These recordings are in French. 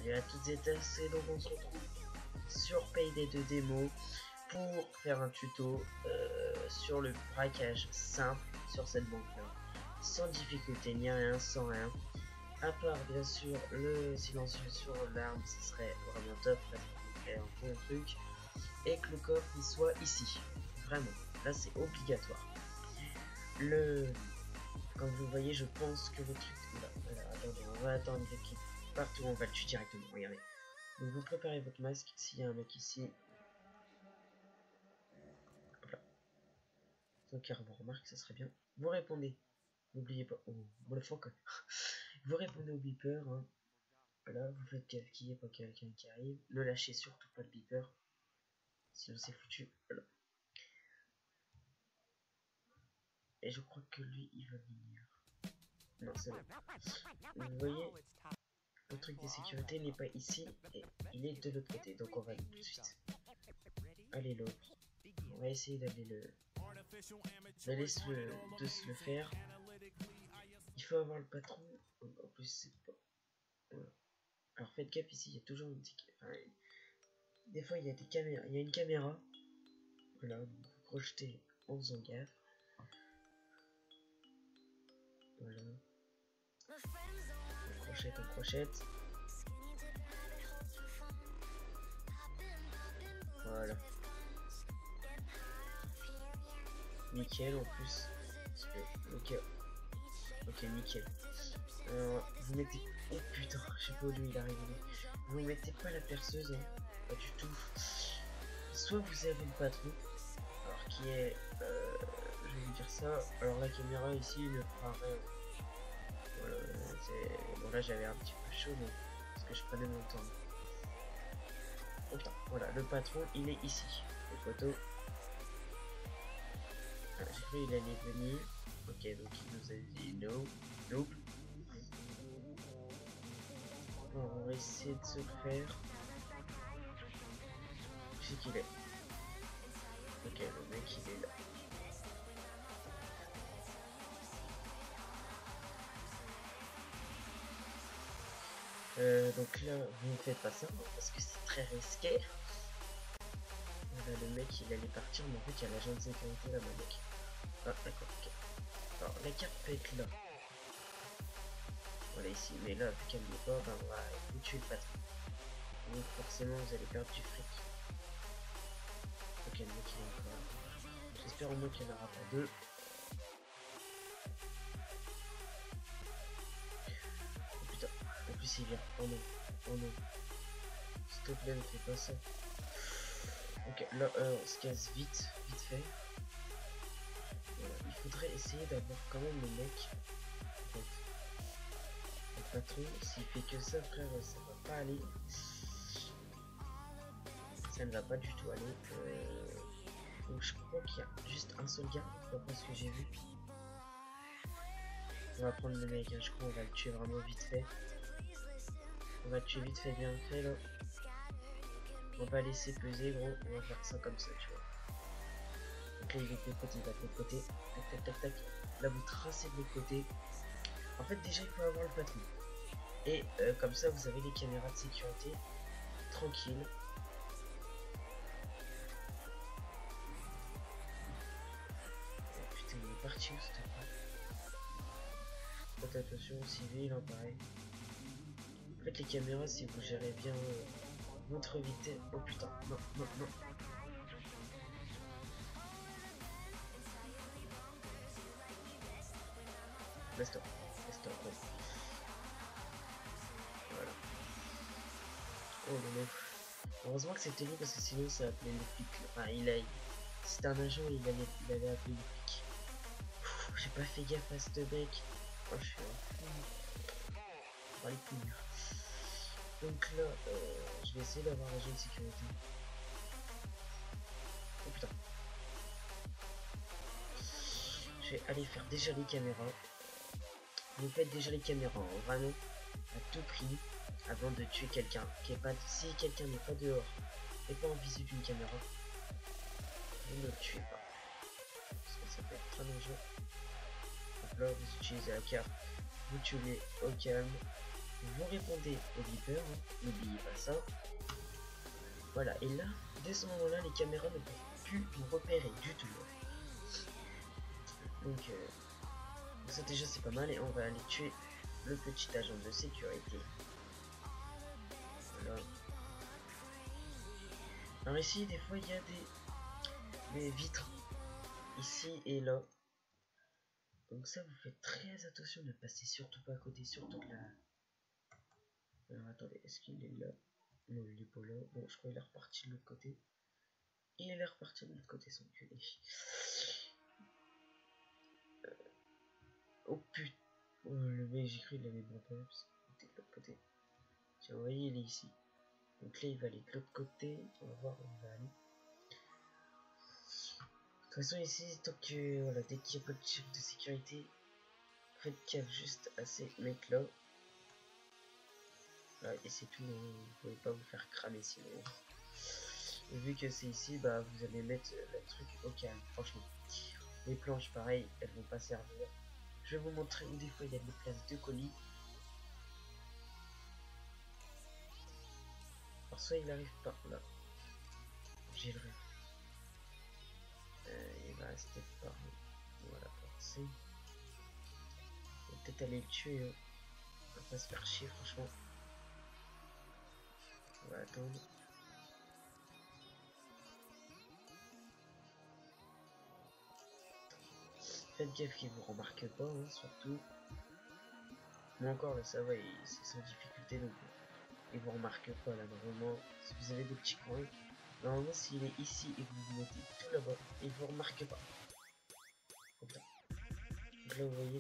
Salut à toutes et tous, et donc on se retrouve sur Payday 2 démo pour faire un tuto sur le braquage simple sur cette banque là, sans difficulté ni rien, sans rien, à part bien sûr le silencieux sur l'arme, ce serait vraiment top parce qu'on ferait un bon truc, et que le coffre il soit ici, vraiment, là c'est obligatoire. Comme vous voyez, je pense que le truc... Voilà, attendez, on va attendre qu'il partout, on va le tuer directement, regardez. Donc vous préparez votre masque, s'il y a un mec ici... Hop là. Donc car vous remarque, ça serait bien. Vous répondez, n'oubliez pas... Oh, motherfucker. Vous répondez au beeper, hein. Voilà, vous faites qu'il n'y ait pas quelqu'un qui arrive. Ne lâchez surtout pas le beeper, sinon c'est foutu. Voilà. Et je crois que lui, il va venir. Non, c'est bon. Vous voyez, le truc de sécurité n'est pas ici, et il est de l'autre côté, donc on va aller tout de suite. Allez l'autre. On va essayer d'aller de se le faire. Il faut avoir le patron. En plus c'est pas... Voilà. Alors faites gaffe ici, il y a toujours une petite... Enfin, des fois il y a des caméras. Il y a une caméra. Voilà, donc vous projetez en faisant gaffe. Voilà. On crochette. Voilà. Nickel en plus. Ok, nickel. Alors, vous mettez... Oh putain, je sais pas où lui il arrive. Vous mettez pas la perceuse, hein. Pas du tout. Soit vous avez le patron, alors qui est... je vais vous dire ça. Alors la caméra ici ne fera rien. Voilà, bon là j'avais un petit peu chaud, donc parce que je prenais mon temps. Oh putain, voilà, le patron il est ici. Les photos. Ah, j'ai cru qu'il allait venir. Ok, donc il nous a dit no. Nope. Alors, on va essayer de se le faire. Je sais qu'il est. Ok, le mec il est là. Donc là, vous ne faites pas ça parce que c'est très risqué. Là, le mec il allait partir, mais en fait il y a l'agent de sécurité là-bas, mec. Ah, d'accord, ok. Alors la carte peut être là. Voilà ici, mais là, vu qu'elle n'est pas, ben, on va vous tuer le patron. Donc forcément, vous allez perdre du fric. Ok, le mec il est encore. J'espère au moins qu'il n'y en aura pas deux. Oh putain, en plus il vient. Oh non, oh non. S'il te plaît, ne fais pas ça. Ok, là, on se casse vite fait. Voilà, il faudrait essayer d'avoir quand même le mec. En fait. Le patron, s'il fait que ça, frère, ça va pas aller. Ça ne va pas du tout aller. Donc je crois qu'il y a juste un seul gars, d'après ce que j'ai vu. On va prendre le mec, hein, je crois qu'on va le tuer vraiment vite fait. On va le tuer vite fait, bien fait là. On va laisser peser gros, on va faire ça comme ça, tu vois. Donc là il est de l'autre côté, il va de l'autre côté. Tac tac tac tac. Là vous tracez de l'autre côté. En fait déjà il faut avoir le patron. Et comme ça vous avez les caméras de sécurité. Tranquille. Oh putain il est parti où s'il te plaît. Faites attention aux civils, hein, pareil. En fait les caméras si vous gérez bien votre vitesse. Oh putain, non, non, non. Laisse-toi, ouais. Voilà. Oh le mec. Heureusement que c'était lui parce que sinon ça appelait le flic. Enfin, c'était un agent, il allait appeler le flic. J'ai pas fait gaffe à ce mec. Oh, je suis un fou. On va les punir. Donc là, je vais essayer d'avoir l'agent de sécurité. Oh putain. Je vais aller faire déjà les caméras. Vous faites déjà les caméras, hein, vraiment, à tout prix, avant de tuer quelqu'un. Si quelqu'un n'est pas dehors et pas en visu d'une caméra, vous ne le tuez pas. Parce que ça peut être très dangereux. Donc là, vous utilisez la carte, vous tuez au calme, vous répondez au beeper, hein, n'oubliez pas ça. Voilà, et là, dès ce moment-là, les caméras ne peuvent plus vous repérer du tout. Donc ça déjà c'est pas mal, et on va aller tuer le petit agent de sécurité. Voilà. Alors ici, des fois, il y a des vitres, ici et là. Donc ça, vous faites très attention, ne passez surtout pas à côté, surtout de la... Alors attendez, est-ce qu'il est là? Non, il est pas là. Bon, je crois qu'il est reparti de l'autre côté. Il est reparti de l'autre côté, son culé. Oh putain. Oh, le mec, j'ai cru qu'il avait bon problème, parce qu'il était de l'autre côté. Tiens, vous voyez, il est ici. Donc là, il va aller de l'autre côté. On va voir où il va aller. De toute façon, ici, tant que, voilà, dès qu'il n'y a pas de chef de sécurité, faites gaffe juste à ces mecs-là. Voilà, et c'est tout, hein. Vous pouvez pas vous faire cramer sinon. Et vu que c'est ici, bah vous allez mettre le truc au calme, franchement. Les planches, pareil, elles vont pas servir. Je vais vous montrer où des fois il y a des places de colis. Alors soit il arrive par là. J'ai le rêve. Il va rester par là. Voilà, c'est. On va peut-être aller le tuer. Hein. On va pas se faire chier, franchement. On va attendre. Faites gaffe qu'il vous remarque pas, hein, surtout. Mais encore là, ça va, c'est sans difficulté donc. Il vous remarque pas là, normalement. Si vous avez des petits coins, normalement, s'il est ici et que vous vous mettez tout là-bas, il vous remarque pas. Comme ça. Donc là, vous voyez.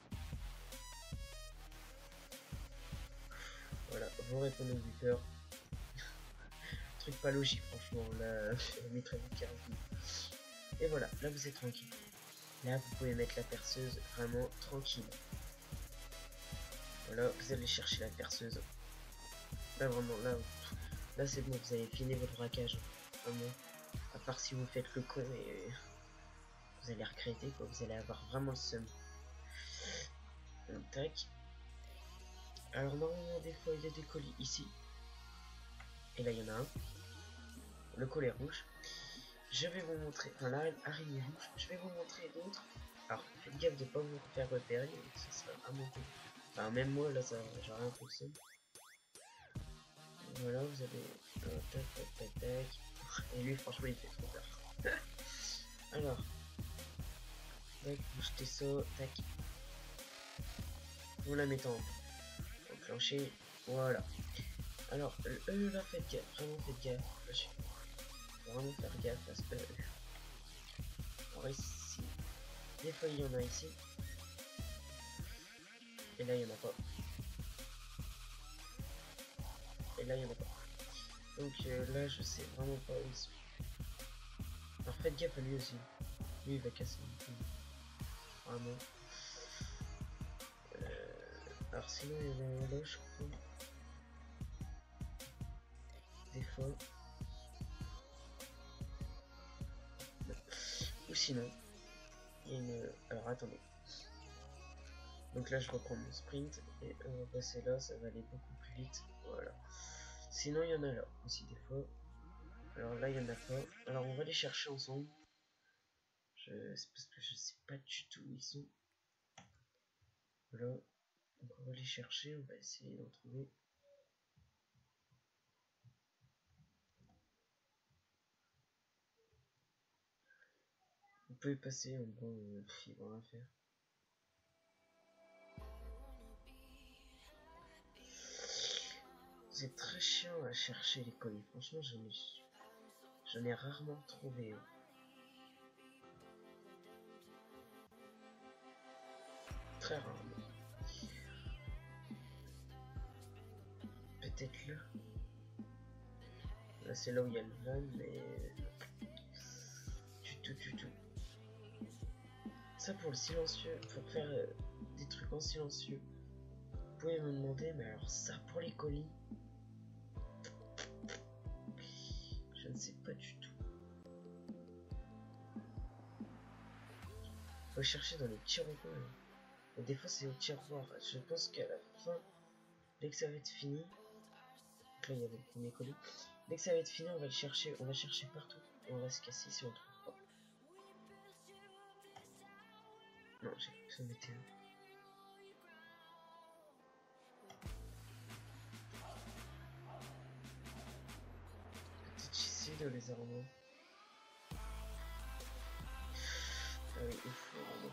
Voilà, vous répondez au buteur. Truc pas logique, franchement. Là, je mettrai vous 15 minutes. Et voilà, là, vous êtes tranquille. Là, vous pouvez mettre la perceuse vraiment tranquille. Voilà, vous allez chercher la perceuse. Là, vraiment, là c'est bon, vous avez fini votre braquage. Vraiment. À part si vous faites le con et vous allez regretter, quoi. Vous allez avoir vraiment le seum. Tac. Alors, normalement, des fois, il y a des colis ici. Et là, il y en a un. Le collet rouge. Je vais vous montrer. Enfin, là, araignée rouge. Je vais vous montrer d'autres. Alors, faites gaffe de ne pas vous faire repérer. Ça sera vraiment cool. Enfin, même moi, là, ça j'aurais un peu le seum. Voilà, vous avez tac tac tac tac. Et lui franchement il fait trop peur. Alors, tac, vous jetez ça, tac. Vous la mettez en enclenché, voilà. Alors, là faites gaffe, vraiment faites gaffe. Faut vraiment faire gaffe parce que alors ici, des fois il y en a ici. Et là il y en a pas. Et là il y en a pas. Donc là je sais vraiment pas où ils sont. Alors faites gaffe à lui aussi. Lui il va casser une couille. Vraiment. Alors sinon il y en a un là je crois. Des fois. Ou sinon. Il y a une. Alors attendez. Donc là je reprends mon sprint et on va passer là, ça va aller beaucoup plus vite. Voilà. Sinon il y en a là aussi des fois. Alors là il y en a pas. Alors on va les chercher ensemble. C'est parce que je sais pas du tout où ils sont. Voilà. Donc on va les chercher, on va essayer d'en trouver. Vous pouvez passer, en gros, ils vont rien faire. C'est très chiant à chercher les colis. Franchement, j'en ai rarement trouvé. Très rarement. Peut-être là. Là, c'est là où il y a le van, mais. Du tout. Ça pour le silencieux, pour faire des trucs en silencieux. Vous pouvez me demander, mais alors ça pour les colis. Je ne sais pas du tout. Faut chercher dans les petits recoins. Et des fois c'est au tiroir. Je pense qu'à la fin, Dès que ça va être fini, donc là il y a le premier colis. Dès que ça va être fini, on va le chercher, on va chercher partout. Et on va se casser si on trouve pas. Non, j'ai cru que ça mettait là. Peut-être ici dans les armoires. Ah oui, il faut vraiment.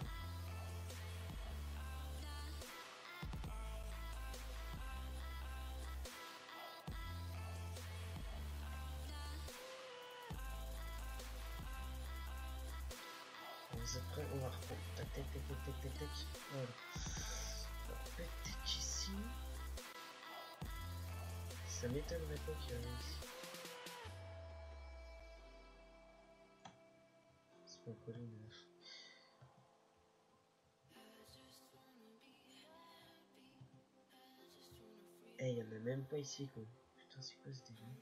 Vous êtes prêts? On va reprendre. Tac, tac, tac, tac, tac, tac, tac. Voilà. Alors, peut-être ici. Ça m'étonnerait pas qu'il y en ait ici. C'est pas un colis, mais... Eh, il y en a même pas ici, quoi. Putain, c'est quoi ce délire?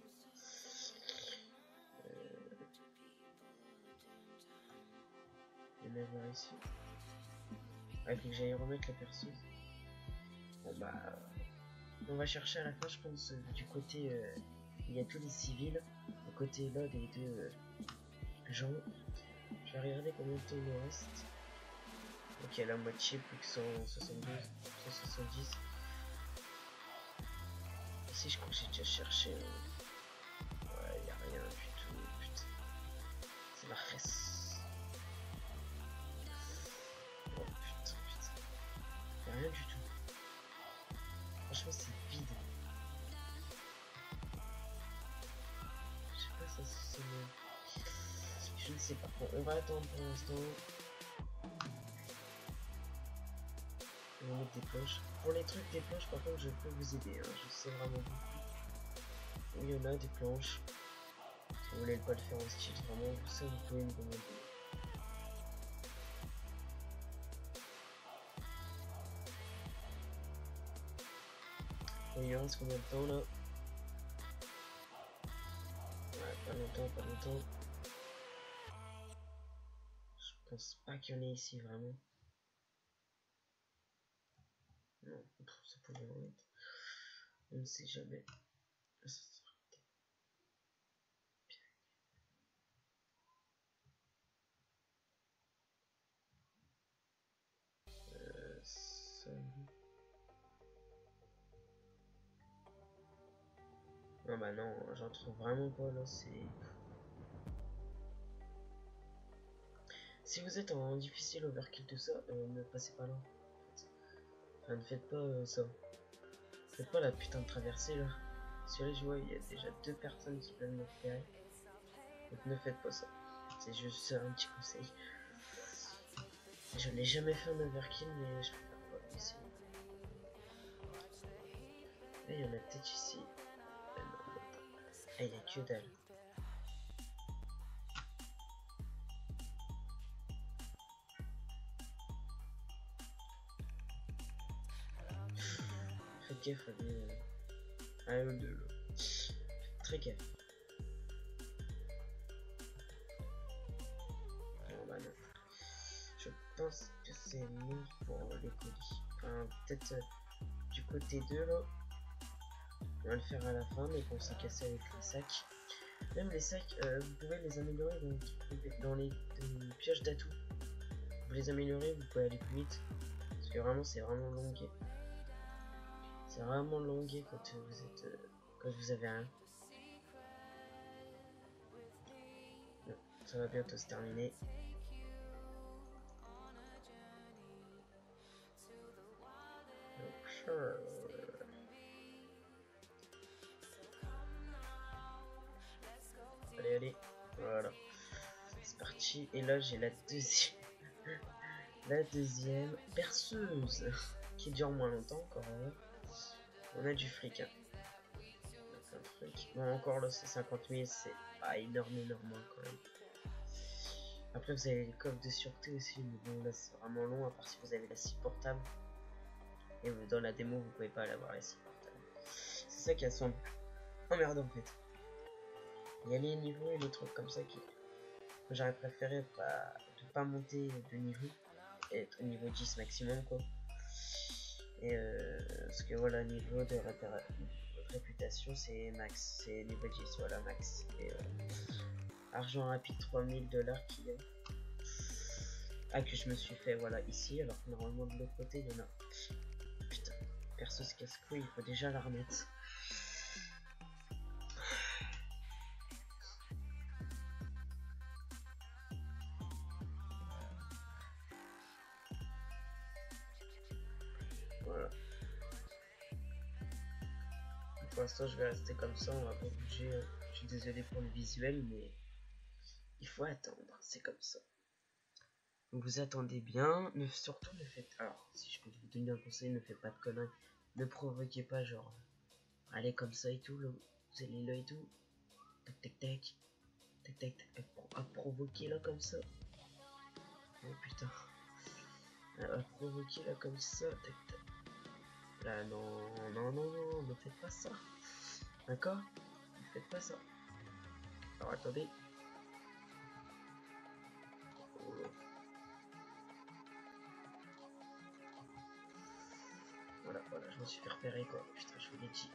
Il y en a voir ici. Ah, il faut que j'aille remettre la perceuse. Bon, bah... on va chercher à la fin, je pense, du côté... il y a tous les civils. Du côté là, des deux gens. Je vais regarder combien de temps il nous reste. Ok, la moitié, plus que 172, 170. Ici, je crois que j'ai déjà cherché. Ouais, il n'y a rien du tout. Putain. C'est la reste. Oh putain, putain. Il n'y a rien du tout. Franchement, c'est vide. Je sais pas, ça se met. Je ne sais pas. Bon, on va attendre pour l'instant. On va mettre des planches. Pour les trucs des planches, par contre, je peux vous aider. Hein. Je sais vraiment beaucoup. Il y en a des planches. Si vous voulez pas le faire en style, vraiment, ça vous pouvez me demander. Bon, il reste combien de temps là? Ouais, pas longtemps, pas longtemps. Je pense pas qu'il y en ait ici vraiment. Non, ça pourrait en être. On ne sait jamais. Ça... Non bah non, j'en trouve vraiment pas là, c'est... Si vous êtes en difficile overkill tout ça, ne passez pas là. En fait. Enfin, ne faites pas ça. Faites pas la putain de traversée là. Sur les joueurs, il y a déjà 2 personnes qui peuvent me repérer. Donc ne faites pas ça. C'est juste un petit conseil. Je l'ai jamais fait en overkill, mais je préfère pas essayer. Là, il y en a peut-être ici. Ah, il y a que dalle. Faites gaffe à des... un ou deux. Très gaffe. Non, bah non. Je pense que c'est mieux pour les colis. Enfin, peut-être du côté 2 là. On va le faire à la fin, mais qu'on s'est cassé avec les sacs. Même les sacs, vous pouvez les améliorer dans les pioches d'atout. Vous les améliorez, vous pouvez aller plus vite. Parce que vraiment, c'est vraiment longué. C'est vraiment longué quand vous êtes, quand vous avez un. Bon, ça va bientôt se terminer. Donc, sure. Allez, allez, voilà. C'est parti. Et là, j'ai la deuxième. La deuxième perceuse qui dure moins longtemps encore. On a du fric. Hein. On a plein de fric. Bon, encore là, c'est 50 000. C'est pas énormément quand même. Après, vous avez les coffres de sûreté aussi. Mais bon, là, c'est vraiment long. À part si vous avez la scie portable. Et dans la démo, vous pouvez pas l'avoir la scie portable. C'est ça qui a son emmerdant en fait. Il y a les niveaux et les trucs comme ça qui. J'aurais préféré de pas monter de niveau et être au niveau 10 maximum quoi. Et parce que voilà, niveau de réputation, c'est max, c'est niveau 10, voilà, max. Et argent rapide, 3000 $ qu'il y a. Ah, que je me suis fait, voilà, ici, alors que normalement de l'autre côté, il y en a. Putain, perso se casse-couille, il faut déjà la remettre. Voilà. Pour l'instant, je vais rester comme ça, on va pas bouger. Je suis désolé pour le visuel, mais il faut attendre, c'est comme ça. Donc vous attendez bien, mais surtout ne faites... Alors, si je peux vous donner un conseil, ne faites pas de conneries. Ne provoquez pas, genre... Allez comme ça et tout, là, vous allez là et tout. Tac tac tac. Tac tac tac. À provoquer là comme ça. Oh putain. À provoquer là comme ça. Tac tac. Là, non, non, non, non, ne faites pas ça. D'accord? Ne faites pas ça. Alors attendez. Oh, voilà, voilà, je me suis fait repérer quoi. Putain, je vous l'ai dit.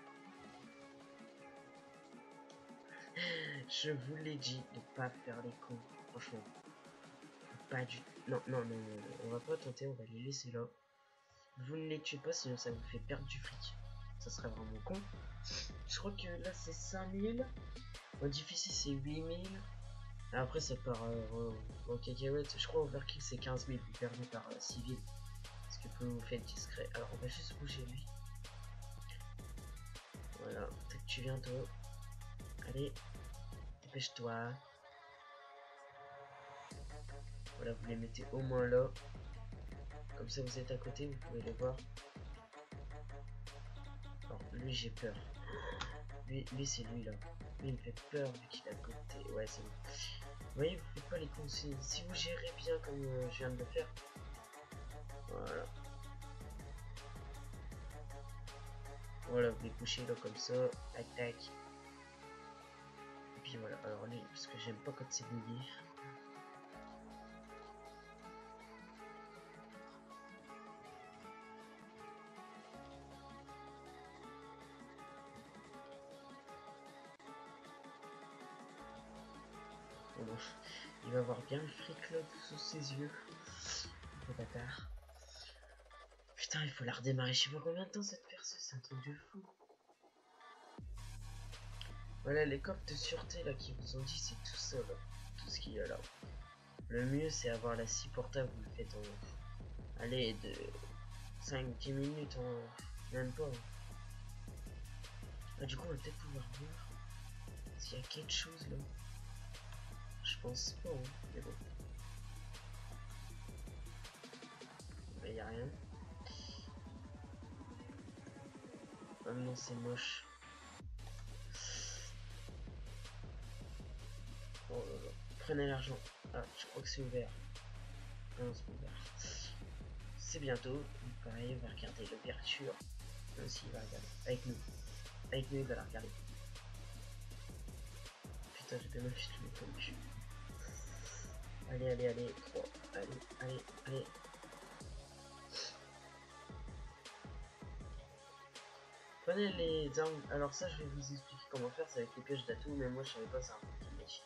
Je vous l'ai dit de pas faire les cons. Franchement. Pas du tout. Non, non, non, non, non. On va pas tenter, on va les laisser là. Vous ne les tuez pas, sinon ça vous fait perdre du fric. Ça serait vraiment con. Je crois que là c'est 5000. En difficile c'est 8000. Après ça part en cacahuète. Je crois overkill c'est 15 000. Vous perdez par civil. Parce que vous faites discret. Alors on va juste bouger lui. Voilà. Peut-être que tu viens toi. Allez. Dépêche-toi. Voilà, vous les mettez au moins là. Comme ça vous êtes à côté, vous pouvez les voir. Alors lui j'ai peur. Lui c'est lui là. Lui il me fait peur vu qu'il est à côté. Ouais c'est bon. Vous voyez, vous faites pas les consignes. Si vous gérez bien comme je viens de le faire. Voilà. Voilà, vous les couchez là comme ça. Tac tac. Et puis voilà. Alors lui, parce que j'aime pas quand c'est mouillé. Bon, il va avoir bien le fric là sous ses yeux. Le bâtard. Putain, il faut la redémarrer. Je sais pas combien de temps cette perceuse, c'est un truc de fou. Voilà, les corps de sûreté là qui vous ont dit, c'est tout ça là. Tout ce qu'il y a là. Le mieux c'est avoir la scie portable, vous le faites en. Allez, de 5-10 minutes en. Même pas. Ah, du coup, on va peut-être pouvoir voir s'il y a quelque chose là. Je pense pas, hein, mais bon. Il n'y a rien. Oh non, c'est moche. Oh là là. Prenez l'argent. Ah, je crois que c'est ouvert. Ah non, c'est pas ouvert. C'est bientôt. Pareil, on va regarder l'ouverture. Là aussi, il va regarder. Avec nous. Avec nous, il va la regarder. Putain, j'ai bien affiché le comme cul. Allez, allez, allez. 3. Allez, allez, allez. Prenez les armes. Alors ça, je vais vous expliquer comment faire. C'est avec les pièges d'atout, mais moi, je savais pas, c'est un truc qui m'échit.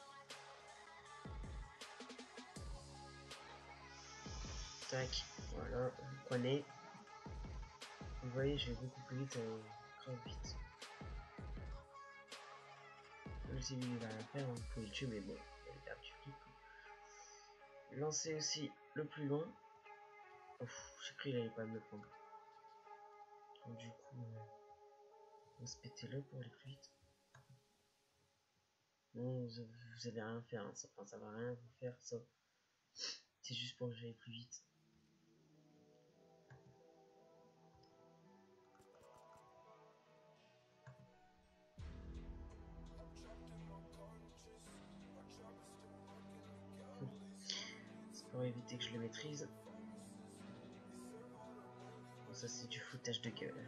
Tac, voilà, vous prenez. Vous voyez, je vais beaucoup plus vite, grave vite. Même si lui il va rien faire, vous pouvez le tuer, mais bon, il va perdre du fric. Lancez aussi le plus loin. Ouf, j'ai cru qu'il allait pas me le prendre. Donc, du coup, on va se péter là pour aller plus vite. Non, vous allez rien faire, hein. Ça va rien vous faire, ça. C'est juste pour que j'aille plus vite. C'est pour éviter que je le maîtrise. Bon, ça c'est du foutage de gueule.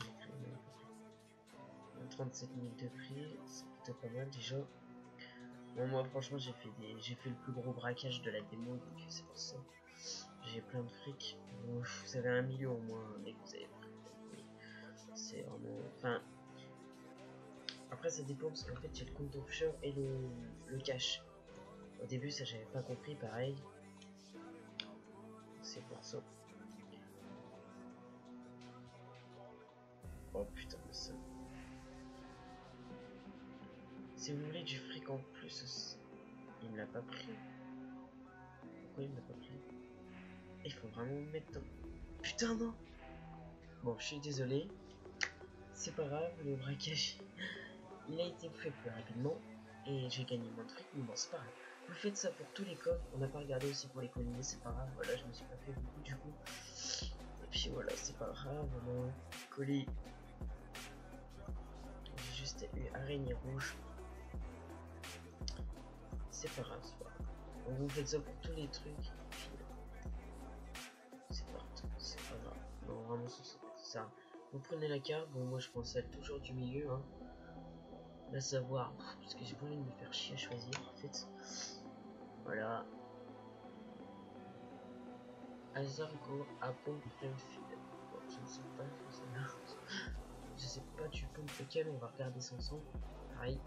37 000 de prix, c'est plutôt pas mal déjà. Bon, moi franchement j'ai fait le plus gros braquage de la démo, donc c'est pour ça. J'ai plein de fric. Bon, vous avez 1 million au moins, mais vous avez pris. C'est vraiment. Enfin. Après ça dépend parce qu'en fait j'ai le compte offshore et le cash. Au début ça j'avais pas compris pareil. C'est pour ça. Oh putain mais ça. Si vous voulez du fric en plus aussi. Il me l'a pas pris. Pourquoi il me l'a pas pris? Il faut vraiment me mettre dans. Putain non. Bon je suis désolé. C'est pas grave, le braquage il a été fait plus rapidement. Et j'ai gagné moins de fric, mais bon c'est pas grave. Vous faites ça pour tous les coffres, on n'a pas regardé aussi pour les colliers, c'est pas grave, voilà je me suis pas fait beaucoup du coup. Et puis voilà, c'est pas grave, voilà. Colis. J'ai juste eu araignée rouge. C'est pas grave, c'est pas grave. Donc vous faites ça pour tous les trucs. C'est parti, c'est pas grave. Non vraiment c'est ça. Vous prenez la carte, bon moi je prends celle toujours du milieu hein. La savoir, parce que j'ai pas envie de me faire chier à choisir en fait. Voilà. Azargo à pompe Plainfield. Bon, je ne sais pas si c'est là. Je sais pas du pompe lequel, on va regarder son son. Pareil.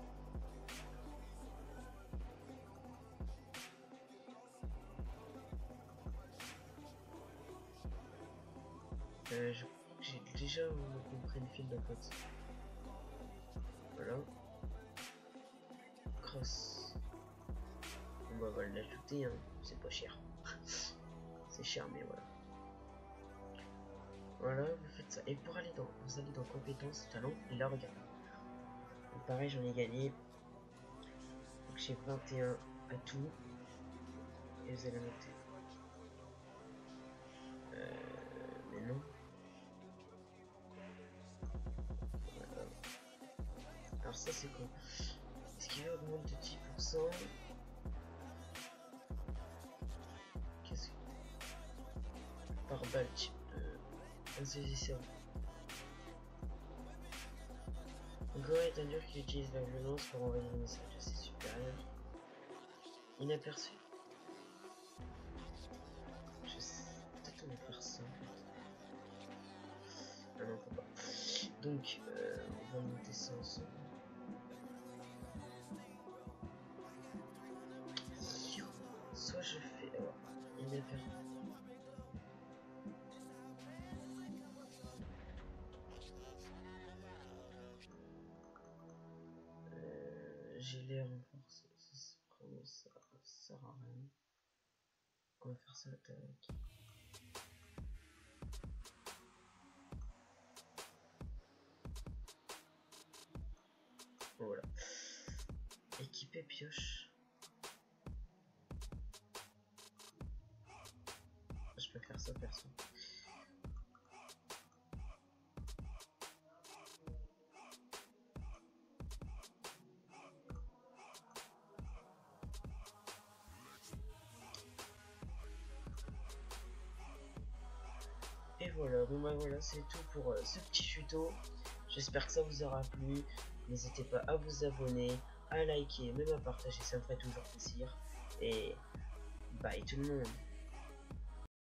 Je crois que j'ai déjà mon Plainfield en fait. Voilà. Cross. On va l'ajouter, hein. C'est pas cher. C'est cher, mais voilà. Voilà, vous faites ça. Et pour aller dans, vous allez dans compétences, talent, et là regardez. Donc pareil, j'en ai gagné. Donc j'ai 21 à tout. Et vous allez noter. Mais non. Voilà. Alors ça c'est quoi? Est-ce qu'il augmente de 10%? Qu'est-ce que... Par balle type de... insaisissable. Go est un dur qui utilise la violence pour envoyer un message à ses supérieurs. Inaperçu. Je sais... Peut-être on va faire ça en fait. Ah non, faut pas. Donc, on va monter ça ensemble. Soit je fais... Alors, inaperçu. J'ai l'air renforcé. Vraiment ça sert à rien. On va faire ça avec. Voilà. Équiper pioche. Je peux faire ça perso. Et voilà, bon bah voilà, c'est tout pour ce petit tuto. J'espère que ça vous aura plu. N'hésitez pas à vous abonner, à liker, même à partager, ça me ferait toujours plaisir. Et bye tout le monde.